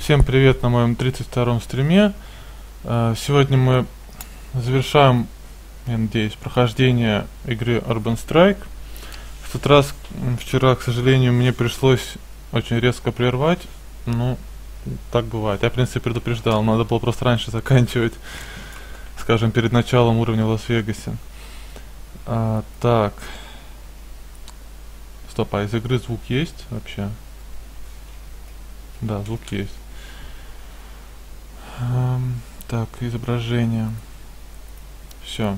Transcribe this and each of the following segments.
Всем привет на моем 32-м стриме. Сегодня мы завершаем, я надеюсь, прохождение игры Urban Strike. В тот раз, вчера, к сожалению, мне пришлось очень резко прервать. Ну, так бывает. Я, в принципе, предупреждал, надо было просто раньше заканчивать, скажем, перед началом уровня в Лас-Вегасе. Так. Стоп, а из игры звук есть вообще? Да, звук есть. Так, изображение. Все.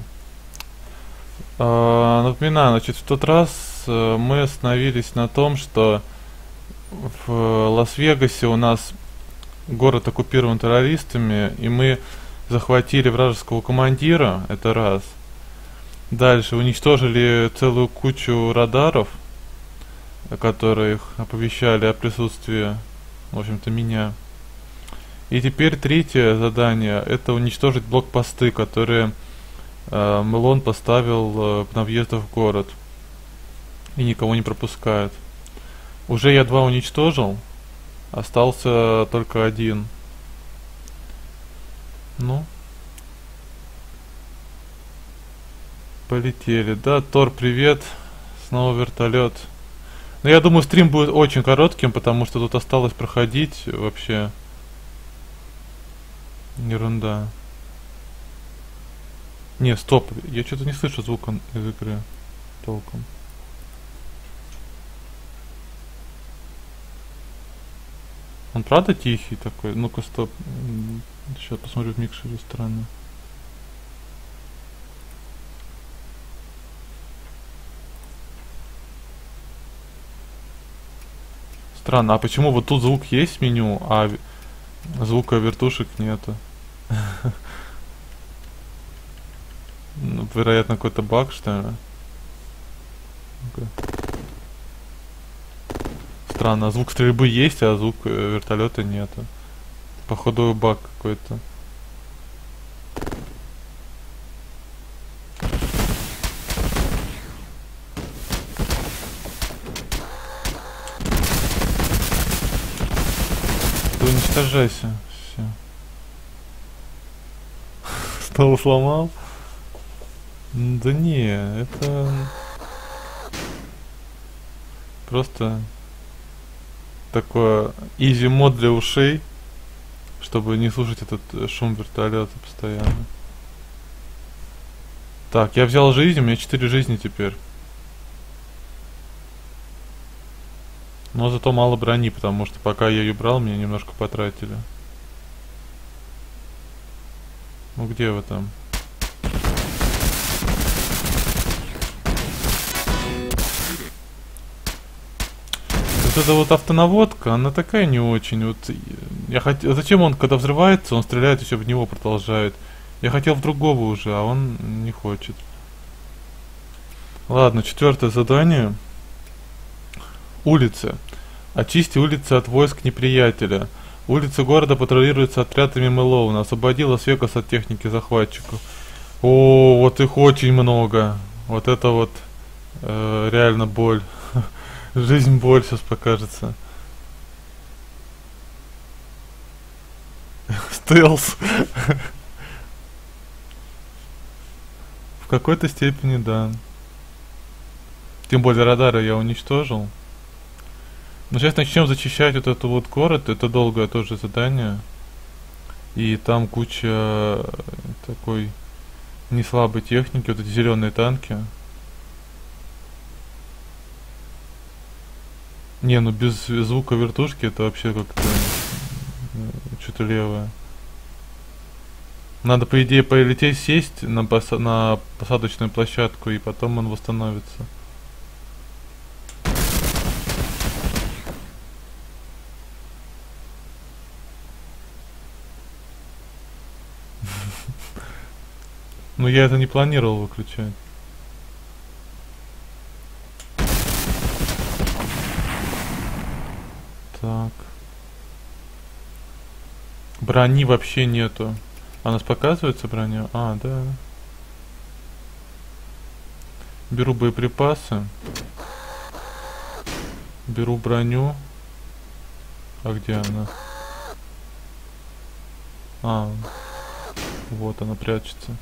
Напоминаю, значит, в тот раз мы остановились на том, что в Лас-Вегасе у нас город оккупирован террористами, и мы захватили вражеского командира, это раз. Дальше уничтожили целую кучу радаров, которые оповещали о присутствии, в общем-то, меня. И теперь третье задание — это уничтожить блокпосты, которые Мэлон поставил на въездах в город и никого не пропускает. Уже я 2 уничтожил, остался только 1. Ну, полетели. Да, Тор, привет. Снова вертолет. Но я думаю, стрим будет очень коротким, потому что тут осталось проходить вообще ерунда. Не, стоп, я что-то не слышу звука из игры толком. Он правда тихий такой? Ну-ка, стоп. Сейчас посмотрю в микшере, странно. Странно, а почему вот тут звук есть в меню, а звука вертушек нету? Ну, вероятно, какой-то баг, что ли? Странно, звук стрельбы есть, а звук вертолета нету. Походу баг какой-то. Да уничтожайся. Все. Снова сломал? Да не, это просто такой изи мод для ушей, чтобы не слушать этот шум вертолета постоянно. Так, я взял жизнь, у меня 4 жизни теперь. Но зато мало брони, потому что пока я ее брал, меня немножко потратили. Ну где вы там? Вот эта вот автонаводка, она такая не очень. Вот я хотел, зачем он, когда взрывается, он стреляет еще в него продолжает. Я хотел в другого уже, а он не хочет. Ладно, 4-е задание. Улицы. Очисти улицы от войск неприятеля. Улицы города патрулируются отрядами Мэлоуна. Освободи Лас-Вегас от техники захватчиков. О, вот их очень много. Вот это вот реально боль. Жизнь боль сейчас покажется. Стелс. В какой-то степени, да. Тем более радары я уничтожил. Но сейчас начнем зачищать вот этот вот город. Это долгое тоже задание. И там куча такой неслабой техники. Вот эти зеленые танки. Не, ну без звука вертушки это вообще как-то что-то левое. Надо, по идее, полететь, сесть на посадочную площадку, и потом он восстановится. Но я это не планировал выключать. Так. Брони вообще нету. А у нас показывается броня? А, да. Беру боеприпасы. Беру броню. А где она? А, вот она прячется.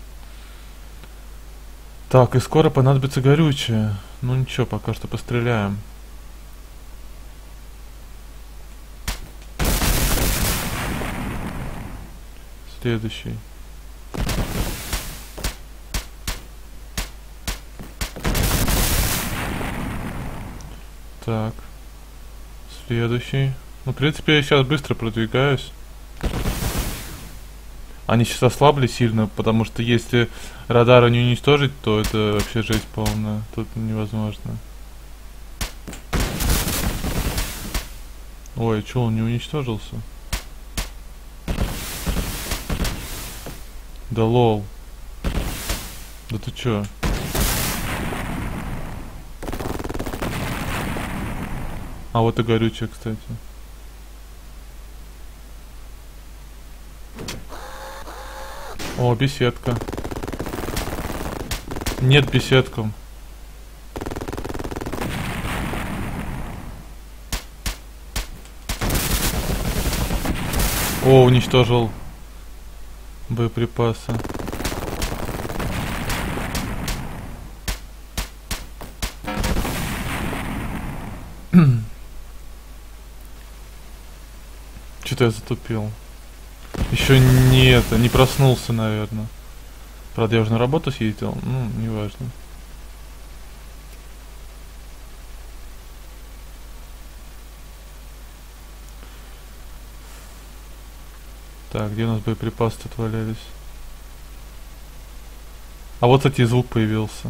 Так, и скоро понадобится горючее. Ну ничего, пока что постреляем. Следующий. Так. Следующий. Ну, в принципе, я сейчас быстро продвигаюсь. Они сейчас ослабли сильно, потому что если радара не уничтожить, то это вообще жесть полная. Тут невозможно. Ой, а чё, он не уничтожился? Да лол. Да ты чё? А вот и горючее, кстати. О, беседка. Нет беседкам. О, уничтожил боеприпасы. Что-то я затупил. Еще не проснулся, наверное. Правда, я уже на работу съездил. Ну, неважно. Так, где у нас боеприпасы тут валялись? А вот, кстати, звук появился.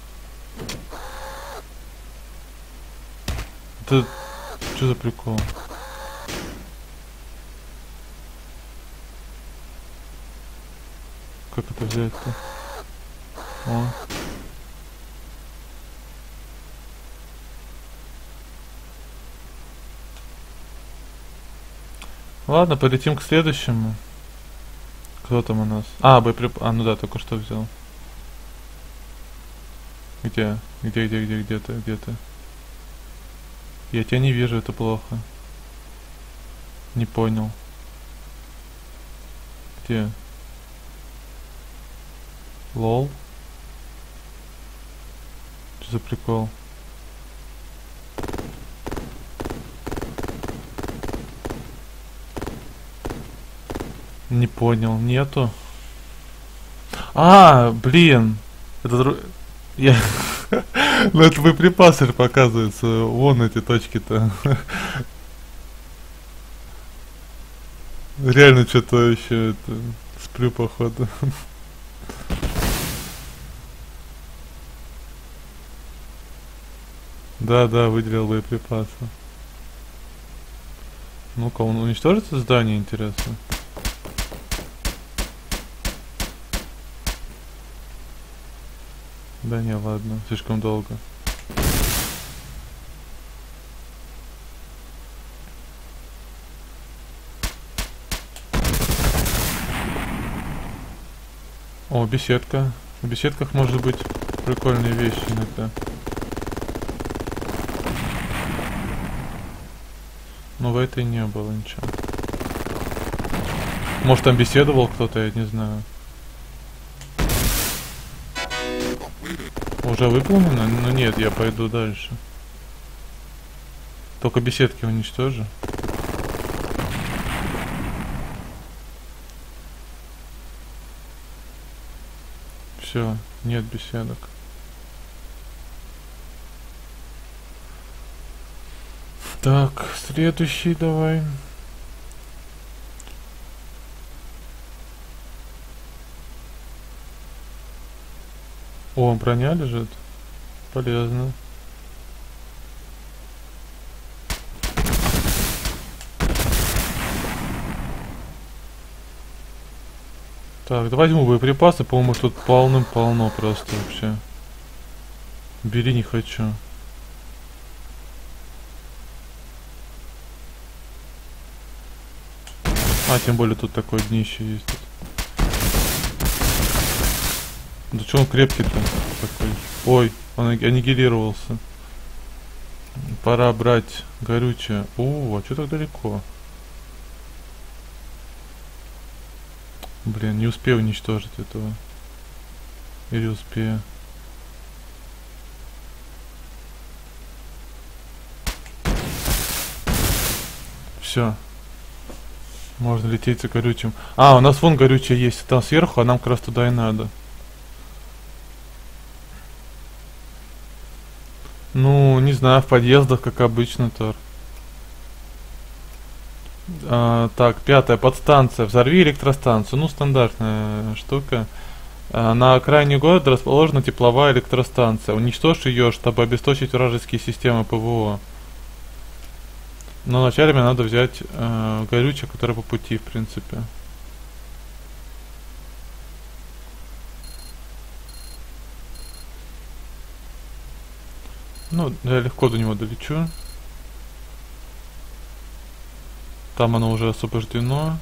Это что за прикол? Как это взять-то? О. Ладно, полетим к следующему. Кто там у нас? А, А, ну да, только что взял. Где? Где ты? Где ты? Я тебя не вижу, это плохо. Не понял. Где? Лол. Что за прикол? Не понял, нету. А, блин. Это я. Ну это боеприпасы показывается. Вон эти точки-то. Реально что-то вообще это сплю походу. Да, выделил боеприпасы. Ну-ка, он уничтожит это здание, интересно. Да не, ладно, слишком долго. О, беседка. В беседках может быть прикольные вещи иногда. Но в этой не было ничего. Может там беседовал кто-то, я не знаю. Уже выполнено? Ну нет, я пойду дальше. Только беседки уничтожу. Все, нет беседок. Так, следующий давай. О, броня лежит. Полезно. Так, давай возьму боеприпасы, по-моему, тут полным-полно просто вообще. Бери, не хочу. А, тем более тут такое днище есть. Да что он крепкий-то такой? Ой, он аннигилировался. Пора брать горючее. О, а что так далеко? Блин, не успею уничтожить этого. Или успею. Все. Можно лететь за горючим. А, у нас вон горючее есть. Там сверху, а нам как раз туда и надо. Ну, не знаю, в подъездах, как обычно, Тор. Так, 5-я подстанция. Взорви электростанцию. Ну, стандартная штука. На окраине города расположена тепловая электростанция. Уничтожь ее, чтобы обесточить вражеские системы ПВО. Но вначале мне надо взять горючее, которое по пути, в принципе. Ну, я легко до него долечу. Там оно уже освобождено.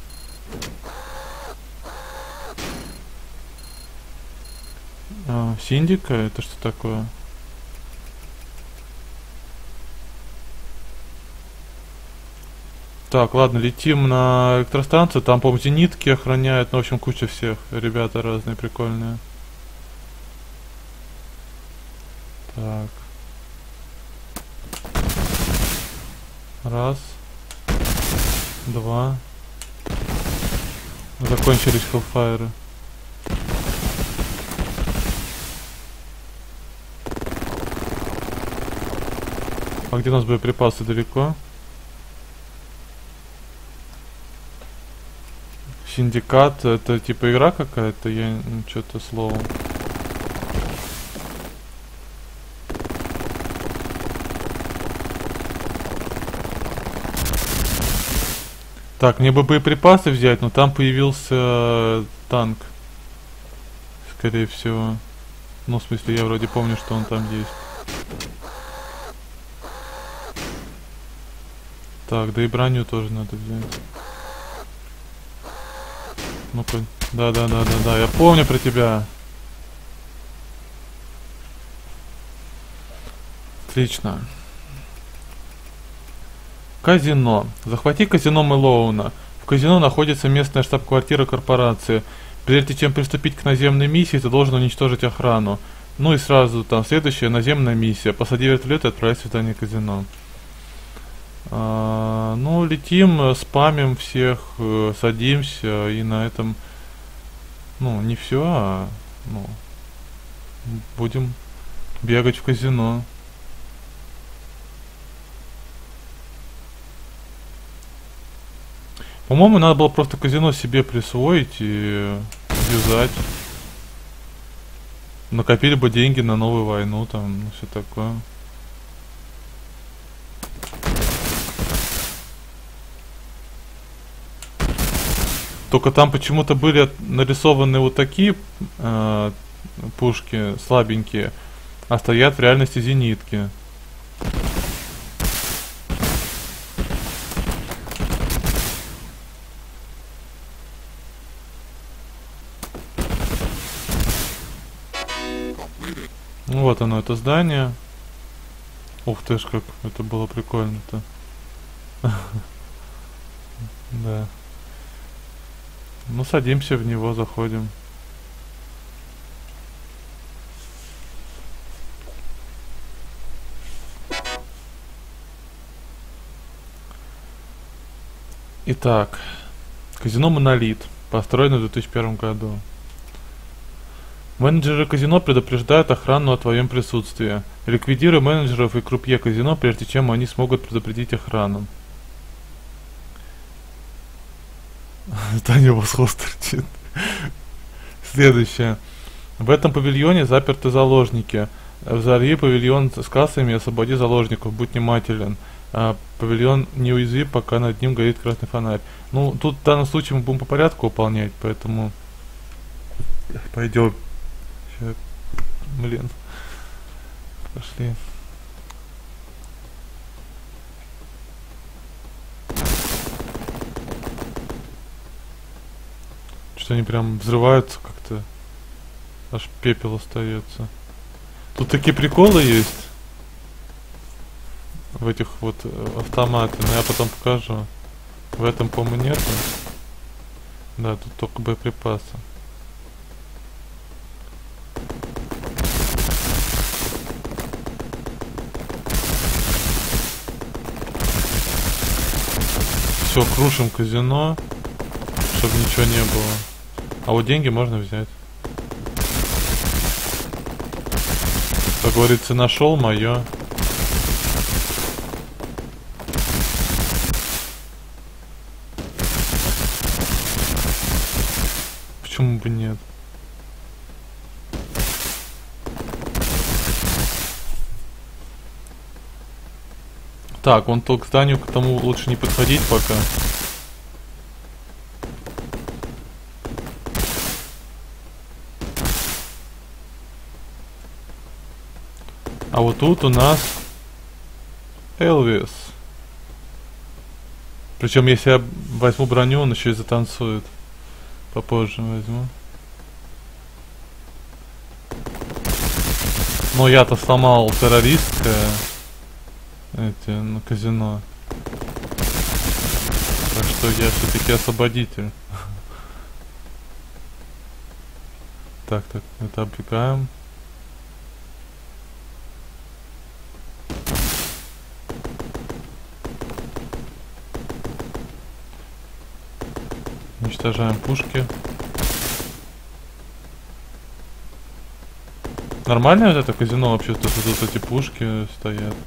Синдика, это что такое? Так, ладно, летим на электростанцию. Там, по-моему, зенитки охраняют. Ну, в общем, куча всех. Ребята разные, прикольные. Так. Раз. Два. Закончились хеллфайры. А где у нас боеприпасы далеко? Синдикат, это типа игра какая-то? Я что-то словом. Так, мне бы боеприпасы взять, но там появился танк. Скорее всего. Ну, в смысле, я вроде помню, что он там есть. Так, да и броню тоже надо взять. Ну-ка. Да, я помню про тебя. Отлично. Казино. Захвати казино Мэлоуна. В казино находится местная штаб-квартира корпорации. Прежде чем приступить к наземной миссии, ты должен уничтожить охрану. Ну и сразу там следующая наземная миссия. Посади вертолет и отправься в здание казино. Ну, летим, спамим всех, садимся, и на этом, ну, не все, а, ну, будем бегать в казино. По-моему, надо было просто казино себе присвоить и юзать. Накопили бы деньги на новую войну, там, ну, все такое. Только там почему-то были нарисованы вот такие пушки слабенькие, а стоят в реальности зенитки. Ну, вот оно, это здание. Ух ты ж, как это было прикольно-то. Да. Ну, садимся в него, заходим. Итак, казино Монолит, построено в 2001 году. Менеджеры казино предупреждают охрану о твоем присутствии. Ликвидируй менеджеров и крупье казино, прежде чем они смогут предупредить охрану. Таня восход торчит. Следующее. В этом павильоне заперты заложники. Взорви павильон с кассами и освободи заложников. Будь внимателен. Павильон неуязвим, пока над ним горит красный фонарь. Ну, тут в данном случае мы будем по порядку выполнять, поэтому пойдем. Сейчас, блин. Пошли. Что они прям взрываются как-то. Аж пепел остается. Тут такие приколы есть. В этих вот автоматах. Но я потом покажу. В этом, по-моему, нету. Да, тут только боеприпасы. Все, крушим казино, чтобы ничего не было. А вот деньги можно взять. Как говорится, нашел мое. Почему бы нет? Так, вон то к зданию, к тому лучше не подходить пока. А вот тут у нас Элвис. Причем если я возьму броню, он еще и затанцует. Попозже возьму. Но я-то сломал террористское на казино. Так что я все-таки освободитель. Так, это оббегаем. Уничтожаем пушки. Нормально вот это казино вообще-то, что тут эти пушки стоят?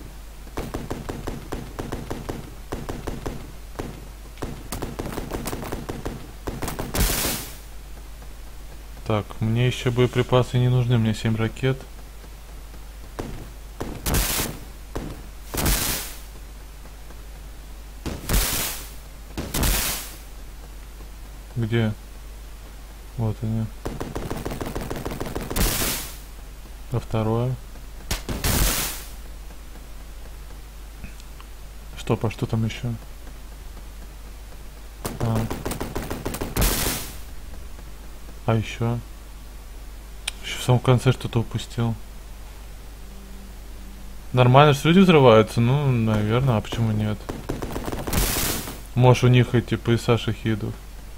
Так, мне еще боеприпасы не нужны, мне 7 ракет. Где? Вот они. А второе. Стоп, а что там еще? А еще? Еще в самом конце что-то упустил. Нормально, что люди взрываются? Ну, наверное, а почему нет? Может, у них эти пояса шахидов.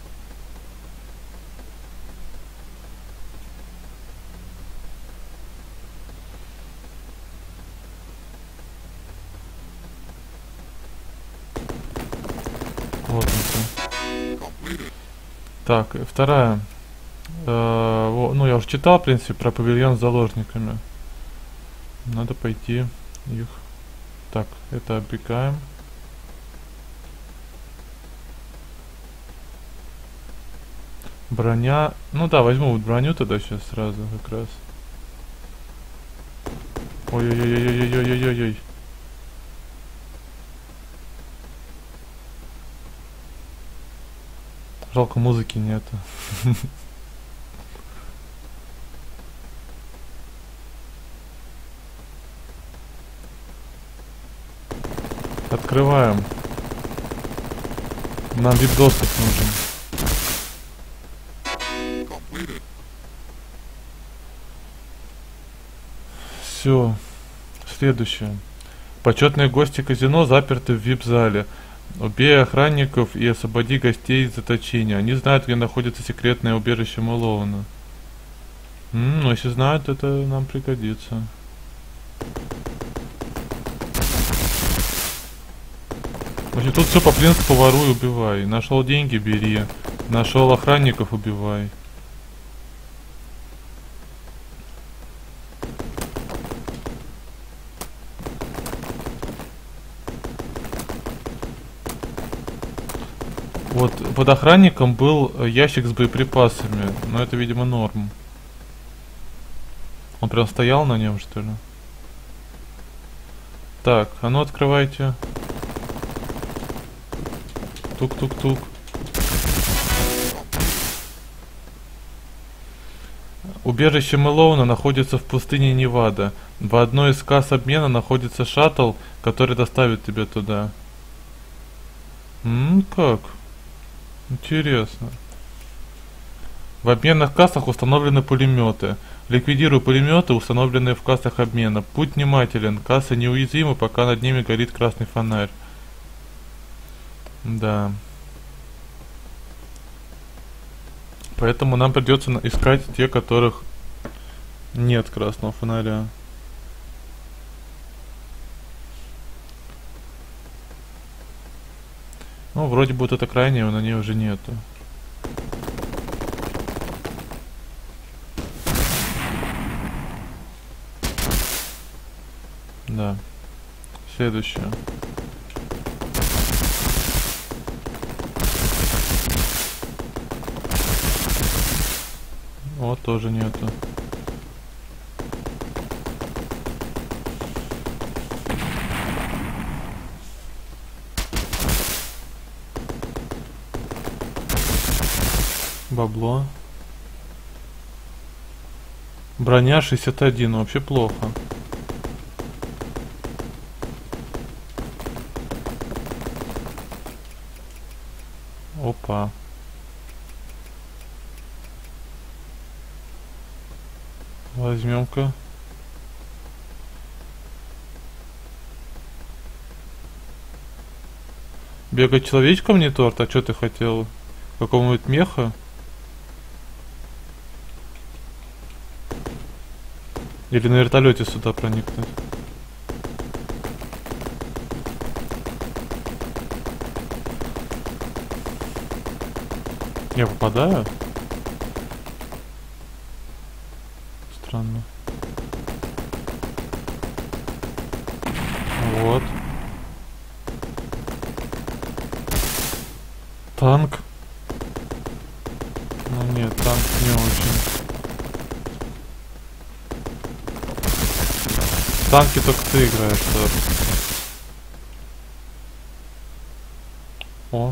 Вот он. Так, вторая. Ну, я уже читал, в принципе, про павильон с заложниками. Надо пойти их. Так, это оббегаем. Броня. Ну да, возьму вот броню тогда сейчас сразу как раз. Ой-ой-ой-ой-ой-ой-ой-ой. Жалко, музыки нету. Открываем. Нам вип-доступ нужен. Все. Следующее. Почетные гости казино заперты в вип-зале. Убей охранников и освободи гостей из заточения. Они знают, где находится секретное убежище Мэлоуна. Ну, если знают, это нам пригодится. Значит, тут все по принципу воруй, убивай. Нашел деньги, бери. Нашел охранников, убивай. Вот под охранником был ящик с боеприпасами, но это, видимо, норм. Он прям стоял на нем, что ли? Так, а ну открывайте. Тук-тук-тук. Убежище Мэлоуна находится в пустыне Невада. В одной из касс обмена находится шаттл, который доставит тебя туда. Как? Интересно. В обменных кассах установлены пулеметы. Ликвидируй пулеметы, установленные в кассах обмена. Будь внимателен, кассы неуязвимы, пока над ними горит красный фонарь. Да. Поэтому нам придется искать те, которых нет красного фонаря. Ну, вроде бы вот это крайнее, на ней уже нету. Да. Следующее. Вот тоже нету. Бабло. Броня 61, вообще плохо. Опа. Возьмем-ка. Бегать человечком не торт, а что ты хотел? Какого-нибудь меха? Или на вертолете сюда проникнуть? Я попадаю? Странно. Вот. Танк. Ну нет, танк не очень. В танки только ты играешь, да. О.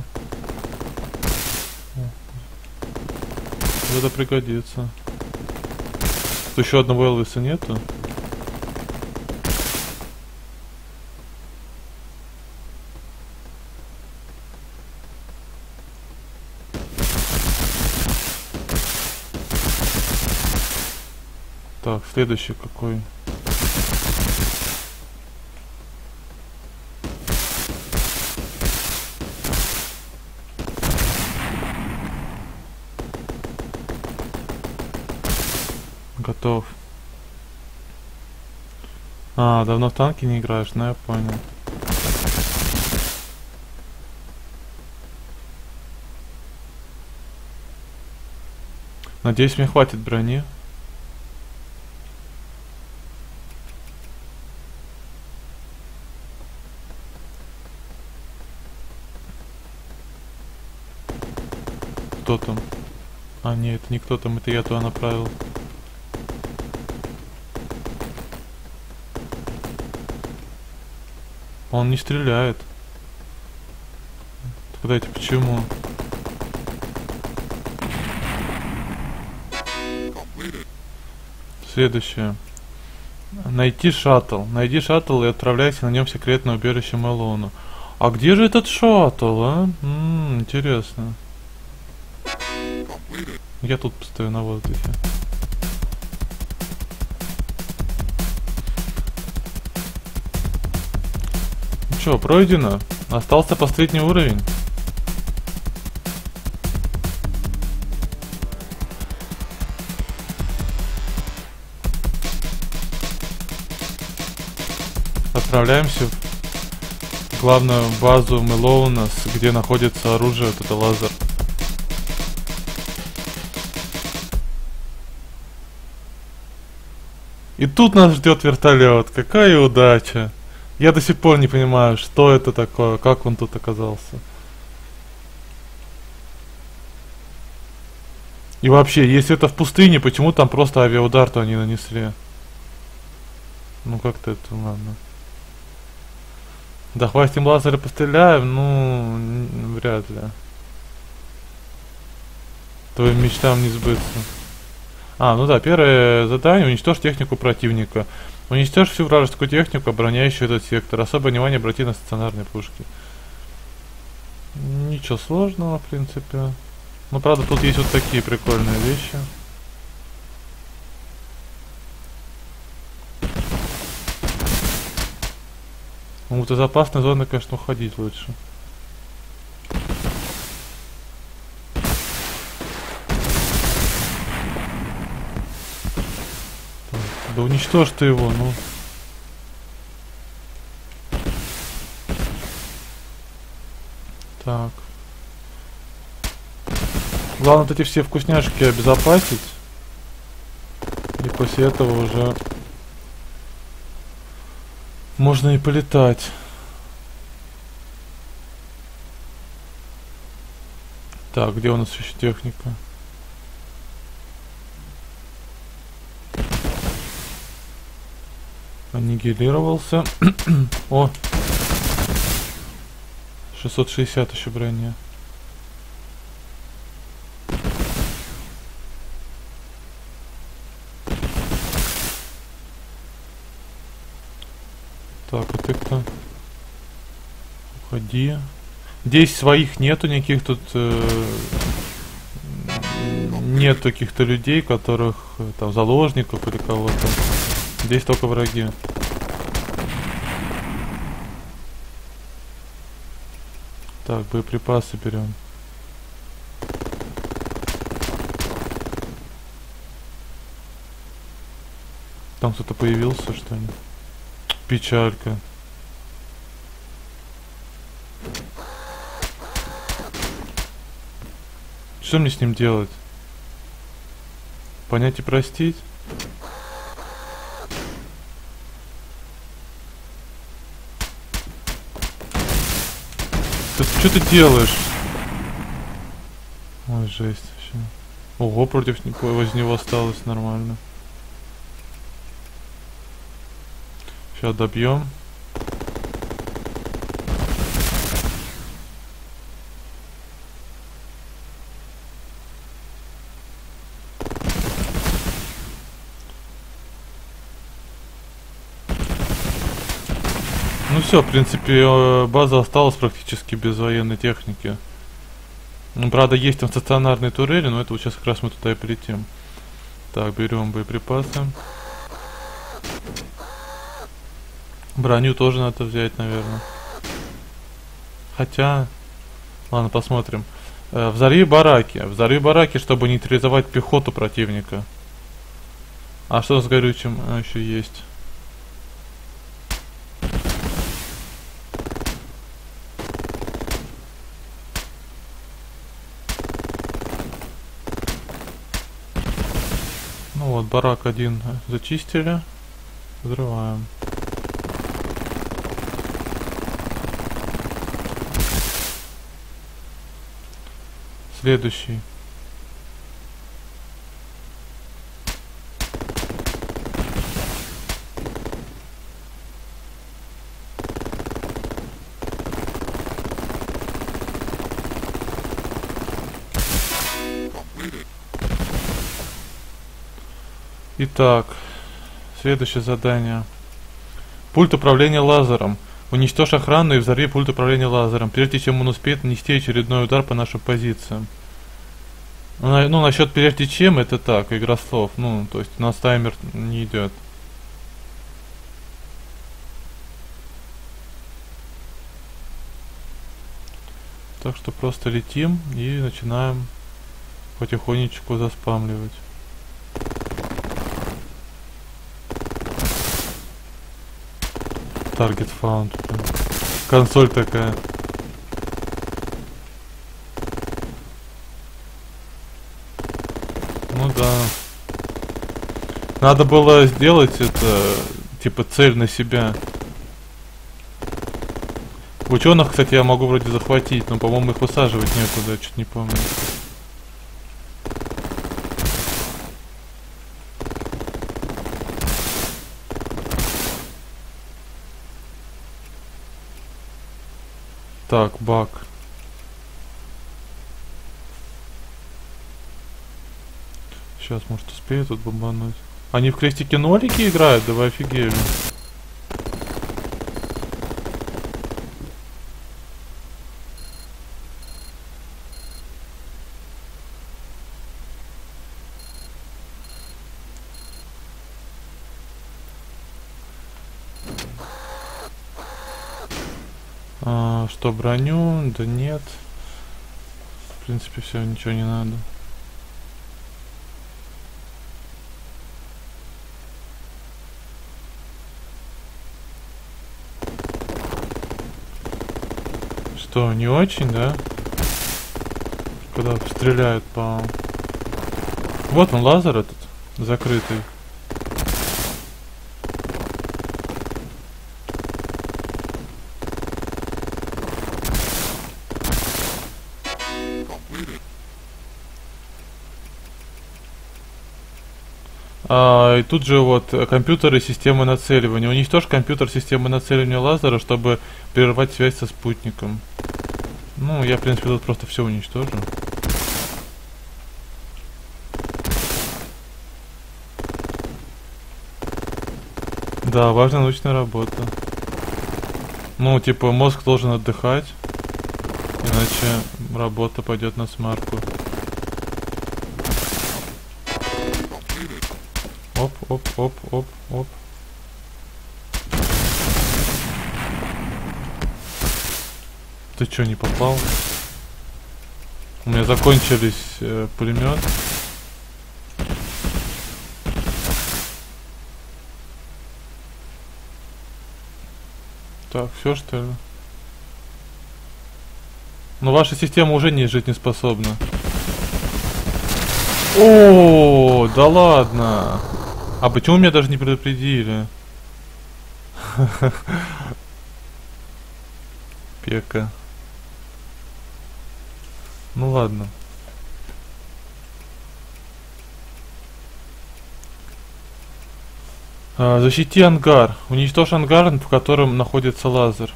Это пригодится. Тут еще одного Элвиса нету. Так, следующий какой? Готов. А, давно в танки не играешь, ну я понял. Надеюсь, мне хватит брони. Кто там? А, нет, это не кто там, это я туда направил. Он не стреляет. Тогда это почему? Следующее. Найти шаттл. Найди шаттл и отправляйся на нем в секретное убежище Мэлоуна. А где же этот шаттл, а? Интересно. Я тут постою на воздухе. Ну чё, пройдено? Остался последний уровень. Отправляемся в главную базу Мэлоуна, где находится оружие, вот это лазер. И тут нас ждет вертолет. Какая удача! Я до сих пор не понимаю, что это такое, как он тут оказался. И вообще, если это в пустыне, почему там просто авиаудар-то они нанесли? Ну как-то это, ладно. Да хватим лазеры постреляем, ну вряд ли. Твоим мечтам не сбыться. А, ну да, первое задание — уничтожь технику противника. Уничтожь всю вражескую технику, обороняющую этот сектор. Особое внимание обрати на стационарные пушки. Ничего сложного, в принципе. Ну, правда, тут есть вот такие прикольные вещи. Ну, вот из опасной зоны, конечно, уходить лучше. Да уничтожь ты его, ну. Так. Главное вот эти все вкусняшки обезопасить. И после этого уже можно и полетать. Так, где у нас еще техника? Аннигилировался. О! 660 еще броня. Так, а ты кто? Уходи. Здесь своих нету никаких тут. Нет каких-то людей, которых там заложников или кого-то. Здесь только враги. Так, боеприпасы берем. Там кто-то появился, что ли? Печалька. Что мне с ним делать? Понять и простить? Что ты делаешь? Ой, жесть вообще. Ого, против него, возле него осталось нормально. Сейчас добьем. Ну все, в принципе, база осталась практически без военной техники. Ну, правда, есть там стационарные турели, но это вот сейчас как раз мы туда и полетим. Так, берем боеприпасы. Броню тоже надо взять, наверное. Хотя... Ладно, посмотрим. Взорви бараки. Взорви бараки, чтобы нейтрализовать пехоту противника. А что с горючим еще есть? Ну вот, барак один зачистили. Взрываем. Следующий. Итак, следующее задание. Пульт управления лазером. Уничтожь охрану и взорви пульт управления лазером, прежде чем он успеет нанести очередной удар по нашим позициям. Ну, насчет прежде чем, это так, игра слов. Ну, то есть у нас таймер не идет. Так что просто летим и начинаем потихонечку заспамливать. Target found. Консоль такая. Ну да. Надо было сделать это, типа, цель на себя. Ученых, кстати, я могу вроде захватить, но, по-моему, их высаживать некуда, я что-то не помню. Так, баг. Сейчас, может, успею тут бомбануть. Они в крестике-нолики играют? Да вы офигели. Что, броню? Да нет. В принципе, все, ничего не надо. Что, не очень, да? Когда стреляют по... Вот он, лазер этот, закрытый. И тут же вот компьютеры системы нацеливания. Уничтожь компьютер системы нацеливания лазера, чтобы прервать связь со спутником. Ну, я, в принципе, тут просто все уничтожу. Да, важная научная работа. Ну, типа, мозг должен отдыхать, иначе работа пойдет на смарку. Оп, оп, оп, оп, оп. Ты чё, не попал? У меня закончились пулемет. Так, все что ли? Но ваша система уже не жизнеспособна. О, да ладно. А почему меня даже не предупредили? Пека. Ну ладно. Защити ангар. Уничтожь ангар, в котором находится лазер.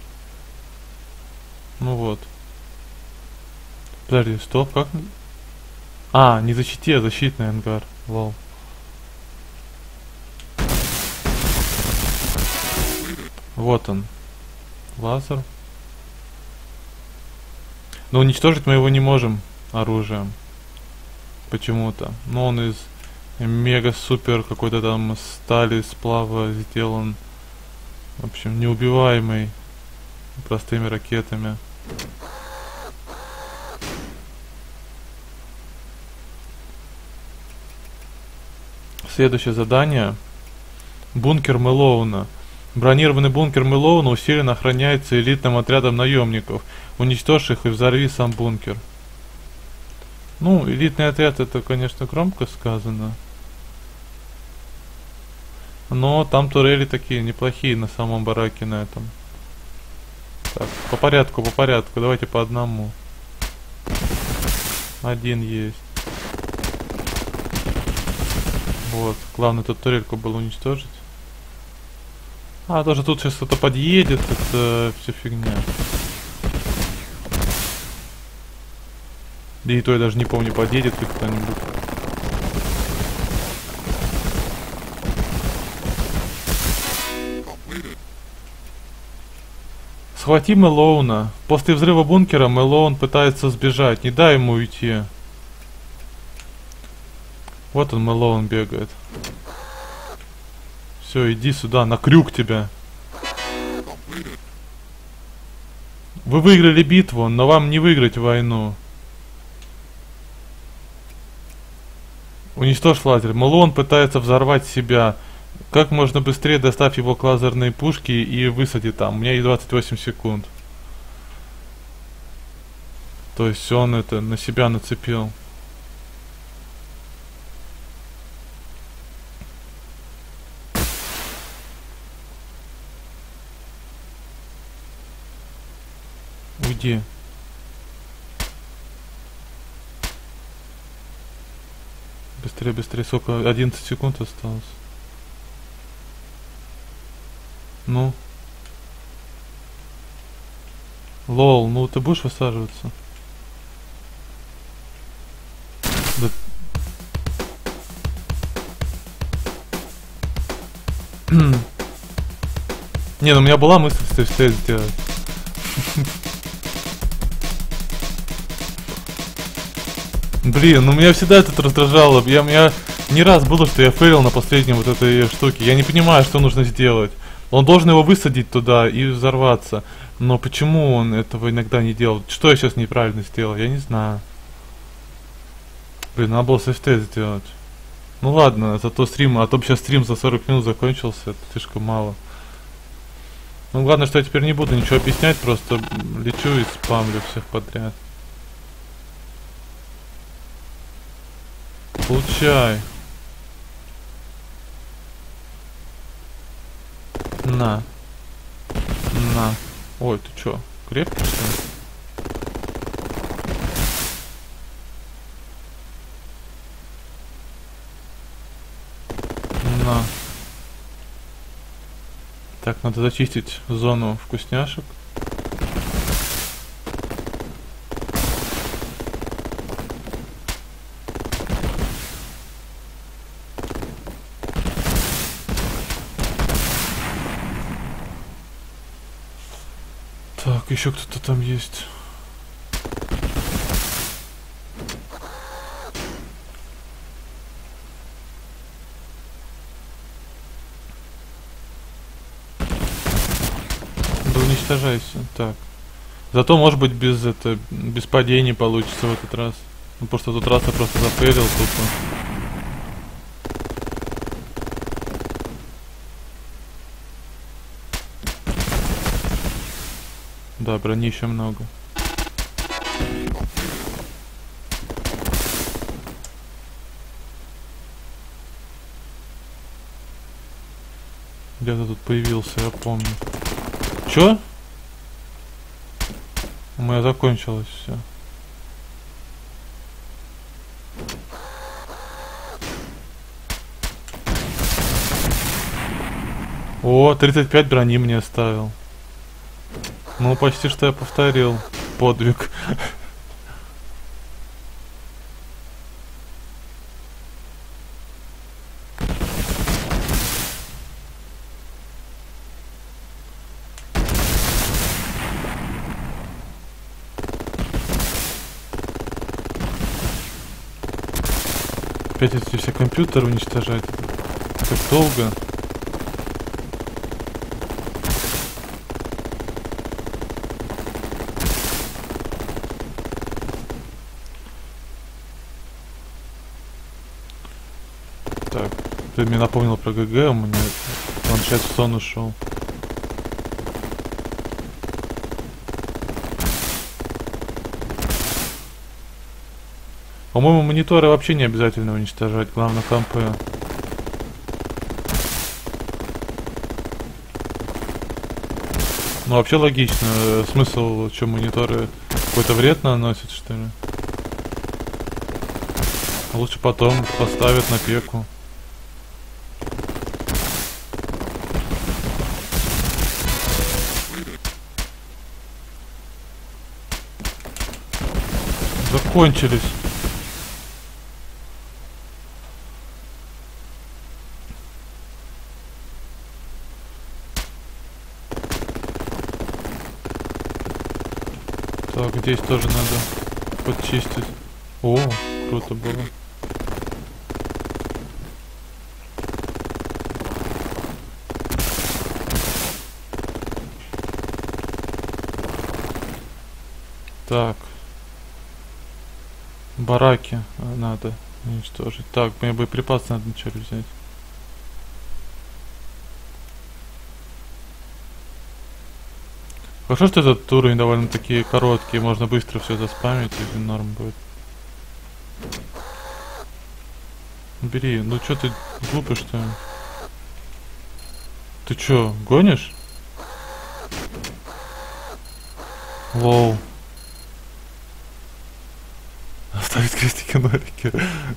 Ну вот. Подожди, стоп, как? Не защити, а защитный ангар. Лол. Вот он. Лазер. Но уничтожить мы его не можем оружием. Почему-то. Но он из мега-супер какой-то там стали, сплава сделан. В общем, неубиваемый простыми ракетами. Следующее задание. Бункер Мэлоуна. Бронированный бункер Мэлоуна усиленно охраняется элитным отрядом наемников. Уничтожь их и взорви сам бункер. Ну, элитный отряд, это, конечно, громко сказано. Но там турели такие неплохие на самом бараке на этом. Так, по порядку, давайте по одному. Один есть. Вот, главное тут турельку было уничтожить. Тоже тут сейчас кто-то подъедет, это все фигня. Да и то я даже не помню, подъедет ли кто-нибудь. Схвати Мэлоуна. После взрыва бункера Мэлоун пытается сбежать, не дай ему уйти. Вот он, Мэлоун, бегает. Все, иди сюда, на крюк тебя. Вы выиграли битву, но вам не выиграть войну. Уничтожь лазер. Мэлоун пытается взорвать себя. Как можно быстрее доставь его к лазерной пушке и высади там. У меня есть 28 секунд. То есть он это на себя нацепил. Уйди. Быстрее, быстрее. Сколько? 11 секунд осталось. Ну. Лол, ну ты будешь высаживаться? Да. Не, ну у меня была мысль все сделать. Блин, ну меня всегда это раздражало. Меня не раз было, что я фейлил на последней вот этой штуке. Я не понимаю, что нужно сделать. Он должен его высадить туда и взорваться. Но почему он этого иногда не делал? Что я сейчас неправильно сделал? Я не знаю. Блин, надо было сейф-тест сделать. Ну ладно, зато стрим, а то бы сейчас стрим за 40 минут закончился. Это слишком мало. Ну главное, что я теперь не буду ничего объяснять, просто лечу и спамлю всех подряд. Получай. На. На. Ой, ты чё, крепкий, что ли? На. Так, надо зачистить зону вкусняшек. Так, еще кто-то там есть. Да уничтожайся. Так. Зато, может быть, без падений получится в этот раз. Ну, потому что в тот раз я просто зафейлил тупо. Да, брони еще много. Где-то тут появился, я помню. Чё? У меня закончилось все. О, 35 брони мне оставил. Ну, почти что я повторил подвиг. Опять эти все компьютеры уничтожать. Так долго. Так, ты мне напомнил про ГГ, у меня планшет в сон ушел. По-моему, мониторы вообще не обязательно уничтожать, главное компы. Ну вообще логично, смысл, что мониторы какой-то вред наносят, что ли? Лучше потом поставят на пеку. Закончились. Так, здесь тоже надо подчистить. О, круто было. Так. Бараки надо уничтожить. Так, мне боеприпасы надо вначале взять. Хорошо, что этот уровень довольно-таки короткий, можно быстро все заспамить, и норм будет. Бери, ну чё ты глупый, что ли? Ты чё, гонишь? Лоу. Оставить крестики-нолики.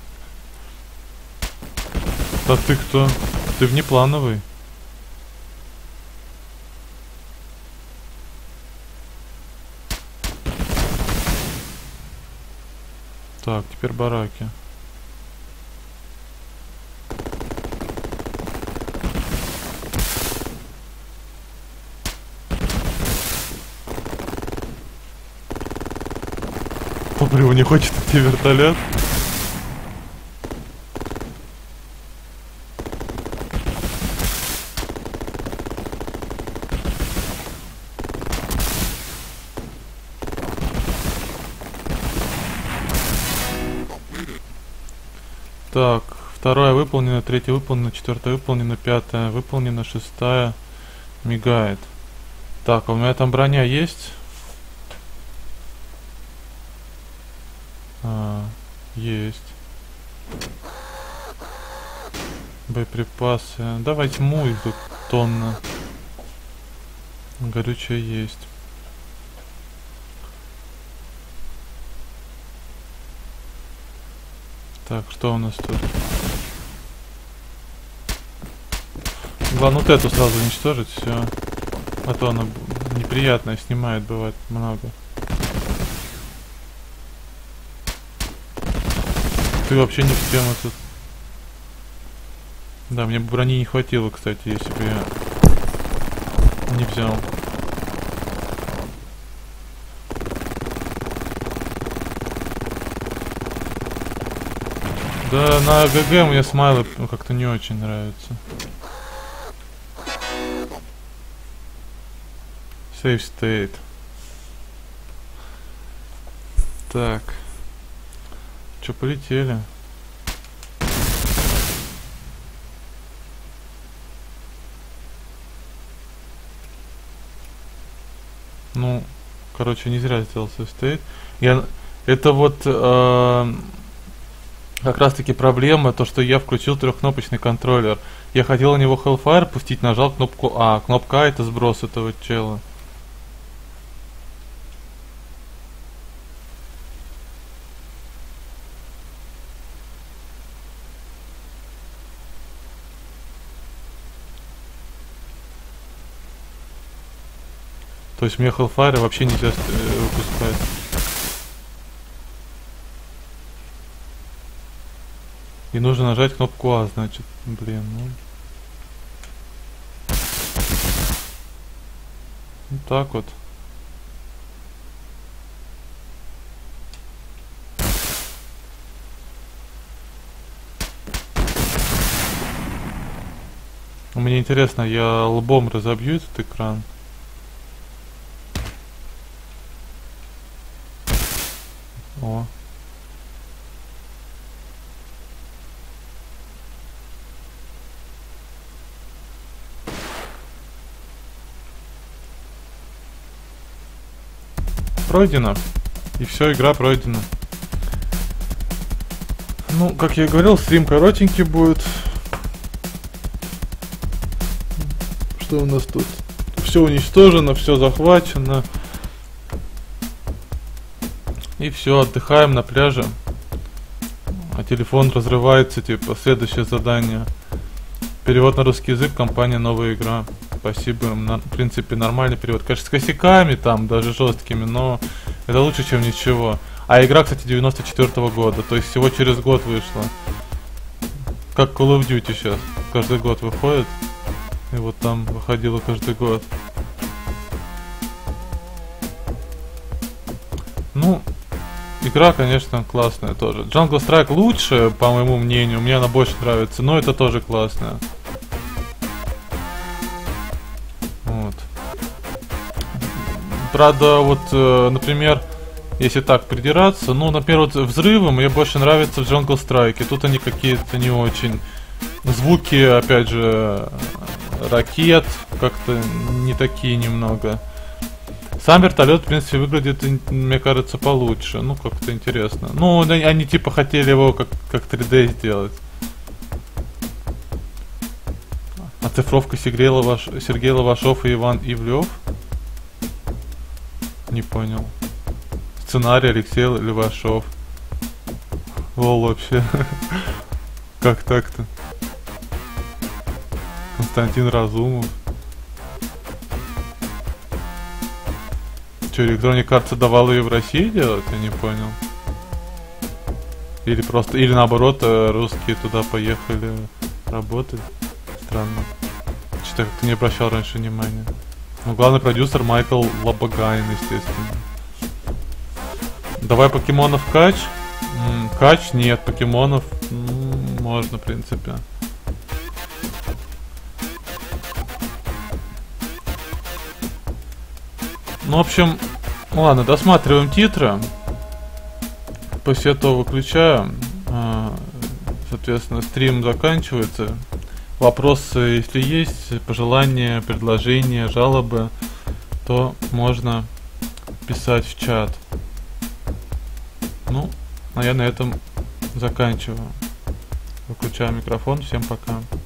А ты кто? Ты внеплановый. Так, теперь бараки. Топливо не хочет идти вертолет. Так, вторая выполнена, третья выполнена, четвертая выполнена, пятая выполнена, шестая мигает. Так, а у меня там броня есть? Есть. Боеприпасы. Да возьму их тут тонна. Горючее есть. Так, что у нас тут? Главное вот эту сразу уничтожить, все. А то она неприятная, снимает, бывает много. Ты вообще не в тему тут. Да, мне бы брони не хватило, кстати, если бы я не взял. Да, на ГГ мне смайлы как-то не очень нравятся. Save state. Так. Чё, полетели? Ну, короче, не зря сделал save state. Это вот как раз таки проблема, то что я включил трехкнопочный контроллер. Я хотел на него Hellfire пустить, нажал кнопку А. Кнопка А это сброс этого чела. То есть мне Hellfire вообще нельзя выпускать. И нужно нажать кнопку А, значит. Блин, ну. Вот так вот. Мне интересно, я лбом разобью этот экран. О. Пройдено. И все, игра пройдена. Ну, как я и говорил, стрим коротенький будет. Что у нас тут? Все уничтожено, все захвачено. И все, отдыхаем на пляже. А телефон разрывается, типа, следующее задание. Перевод на русский язык, компания «Новая игра». Спасибо, в принципе, нормальный перевод. Конечно, с косяками там, даже жесткими, но это лучше, чем ничего. А игра, кстати, 94-го года, то есть всего через год вышла. Как Call of Duty сейчас, каждый год выходит. И вот там выходило каждый год. Ну, игра, конечно, классная тоже. Jungle Strike лучше, по моему мнению, мне она больше нравится, но это тоже классная. Вот. Правда, вот, например, если так придираться, ну, например, вот взрывы мне больше нравятся в Jungle Strike. Тут они какие-то не очень. Звуки, опять же, ракет как-то не такие немного. Сам вертолет, в принципе, выглядит, мне кажется, получше. Ну, как-то интересно. Ну, они типа хотели его как 3D сделать. Оцифровка Сергей Лавашов и Иван Ивлев? Не понял. Сценарий Алексей Левашов. Лол вообще. Как так-то? Константин Разумов. Че, Electronic Arts давал ее в России делать? Я не понял. Или просто, или наоборот, русские туда поехали работать. Странно. Что-то как-то не обращал раньше внимания. Ну, главный продюсер Майкл Лобогаин, естественно. Давай покемонов кач. Кач? Нет, покемонов можно, в принципе. Ну, в общем, ладно, досматриваем титры. После этого выключаю. Соответственно, стрим заканчивается. Вопросы, если есть, пожелания, предложения, жалобы, то можно писать в чат. Ну, а я на этом заканчиваю. Выключаю микрофон. Всем пока.